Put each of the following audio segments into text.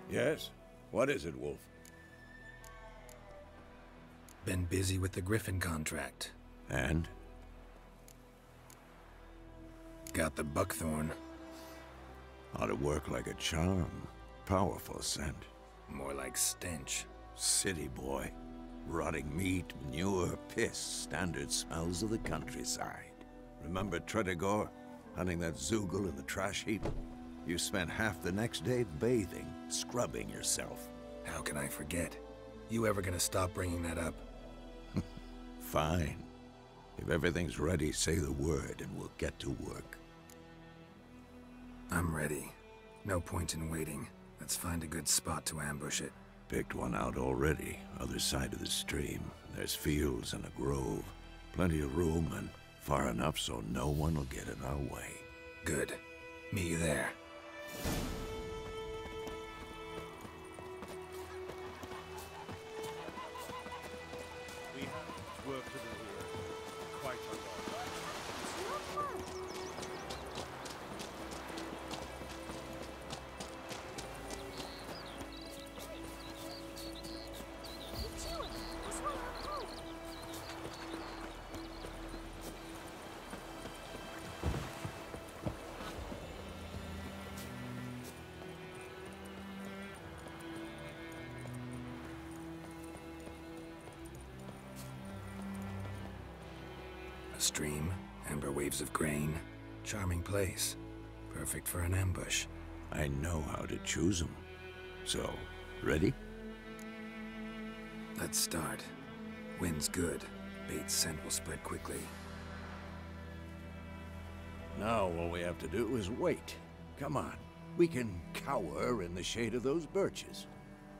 Yes? What is it, Wolf? Been busy with the Griffin contract. And? Got the buckthorn. Ought to work like a charm. Powerful scent. More like stench. City boy. Rotting meat, manure, piss. Standard smells of the countryside. Remember Tretogor? Hunting that Zoogle in the trash heap? You spent half the next day bathing, scrubbing yourself. How can I forget? You ever gonna stop bringing that up? Fine. If everything's ready, say the word and we'll get to work. I'm ready. No point in waiting. Let's find a good spot to ambush it. Picked one out already, other side of the stream. There's fields and a grove. Plenty of room and far enough so no one will get in our way. Good. Meet you there. We have work to do here. Quite a lot. A stream, amber waves of grain. Charming place. Perfect for an ambush. I know how to choose them. So, ready? Let's start. Wind's good. Bait's scent will spread quickly. Now all we have to do is wait. Come on. We can cower in the shade of those birches.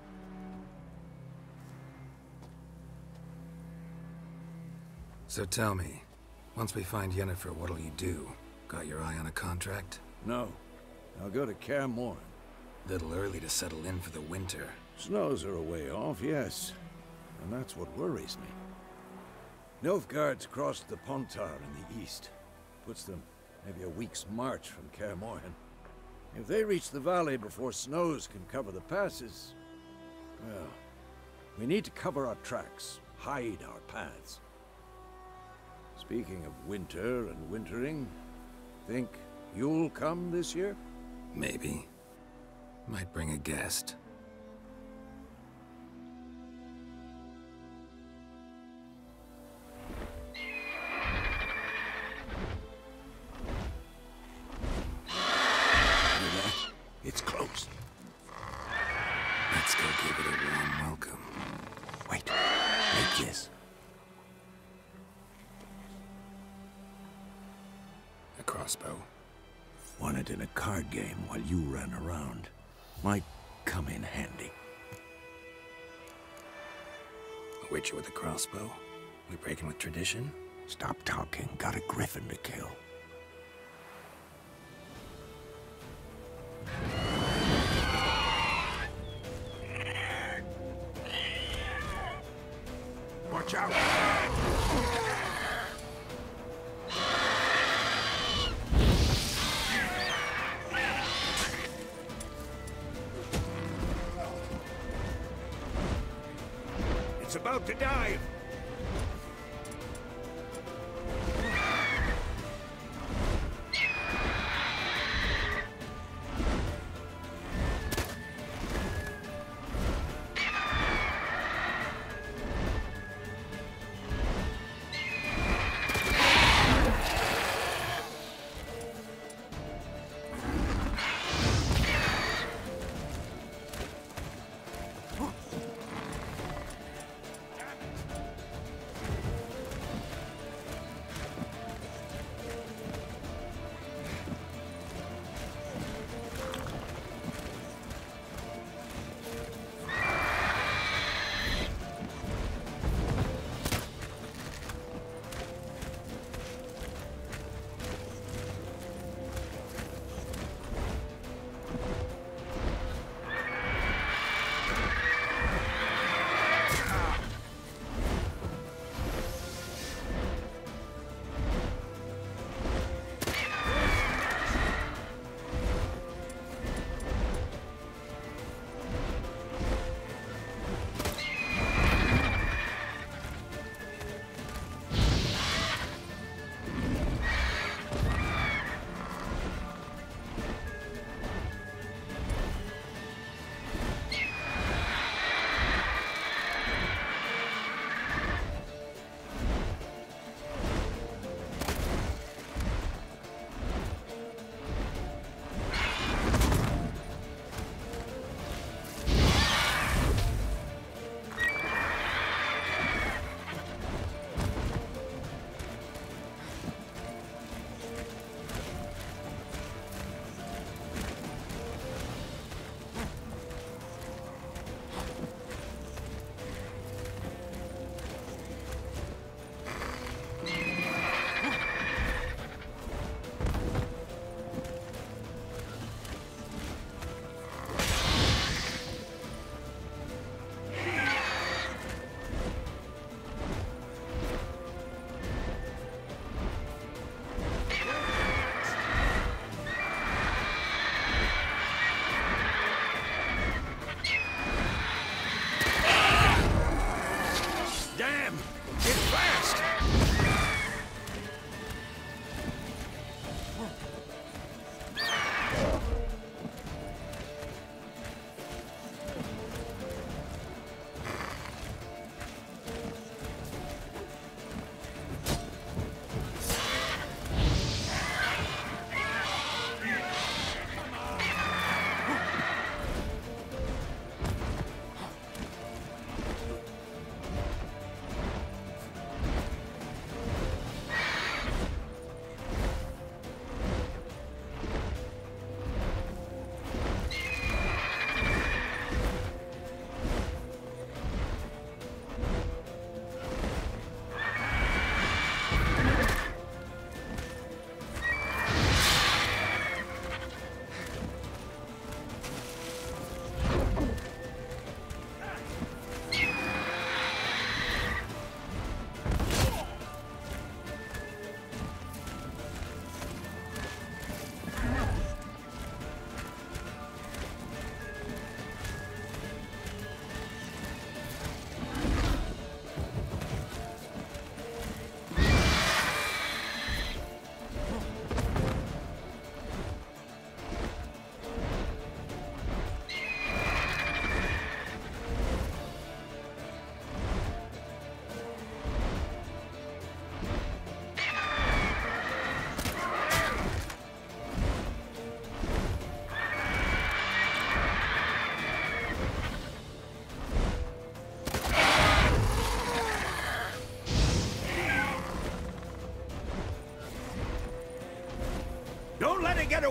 So tell me, once we find Yennefer, what'll you do? Got your eye on a contract? No. I'll go to Kaer Morhen. Little early to settle in for the winter. Snows are a way off, yes. And that's what worries me. Nilfgaard's crossed the Pontar in the east. Puts them maybe a week's march from Kaer Morhen. If they reach the valley before snows can cover the passes, well, we need to cover our tracks, hide our paths. Speaking of winter and wintering, think you'll come this year? Maybe. Might bring a guest. It's close. Let's go give it a warm welcome. Wait, take this. A crossbow. Won it in a card game while you ran around. Might come in handy. A witcher with a crossbow? We breaking with tradition? Stop talking. Got a griffin to kill. Watch out! It's about to dive!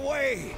away!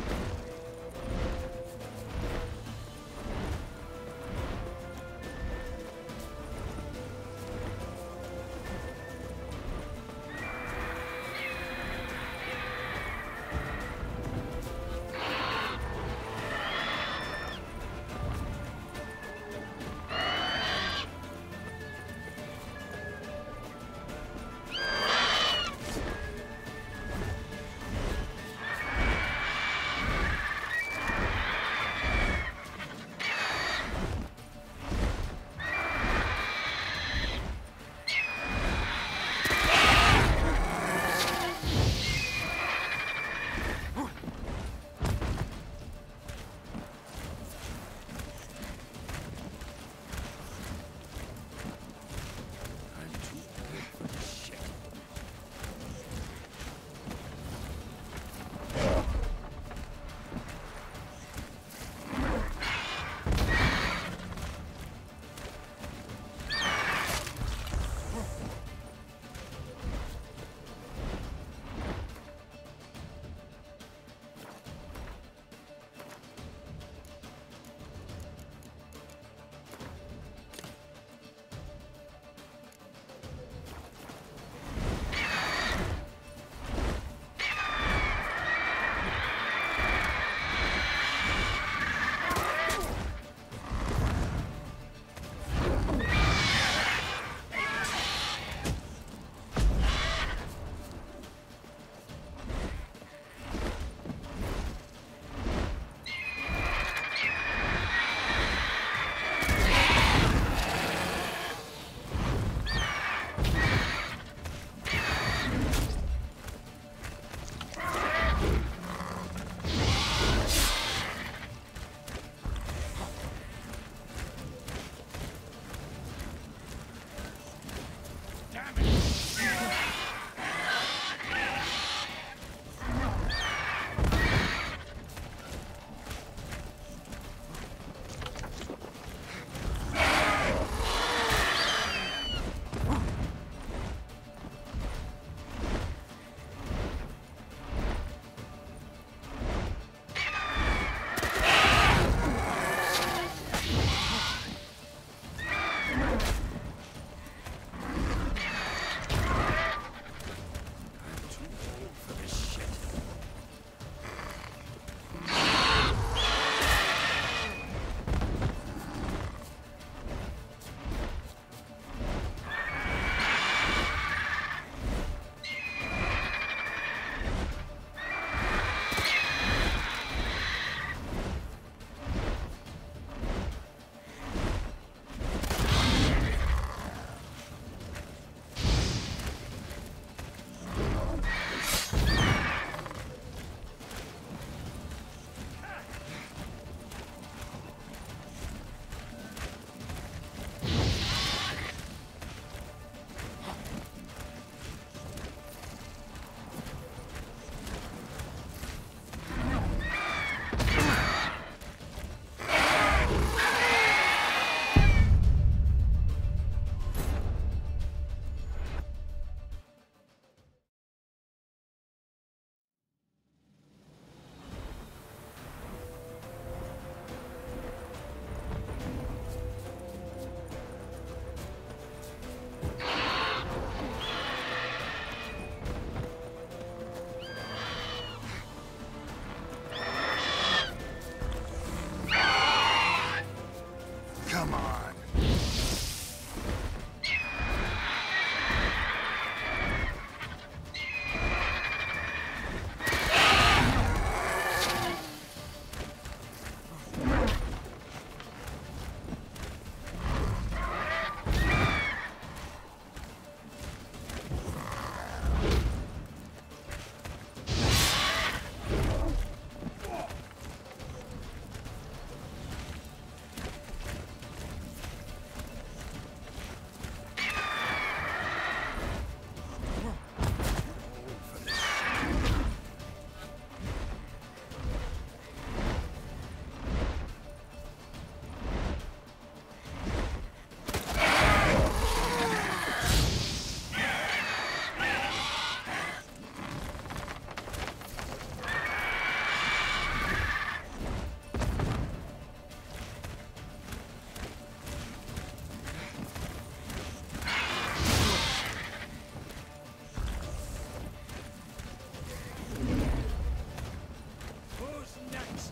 What's next?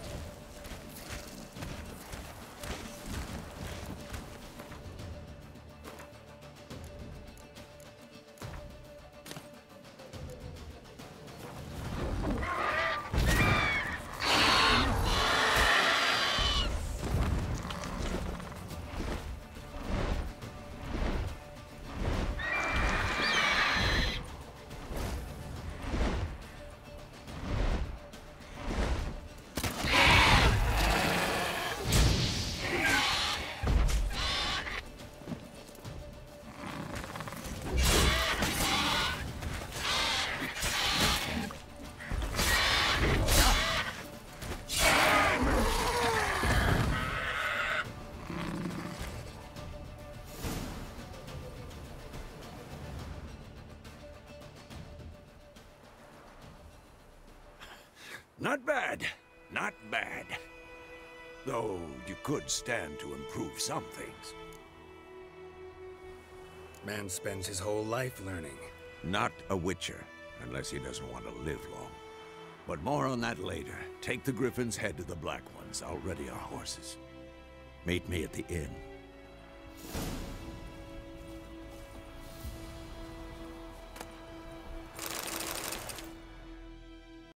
Not bad. Not bad. Though you could stand to improve some things. Man spends his whole life learning. Not a Witcher, unless he doesn't want to live long. But more on that later. Take the Griffin's head to the Black Ones. I'll ready our horses. Meet me at the inn.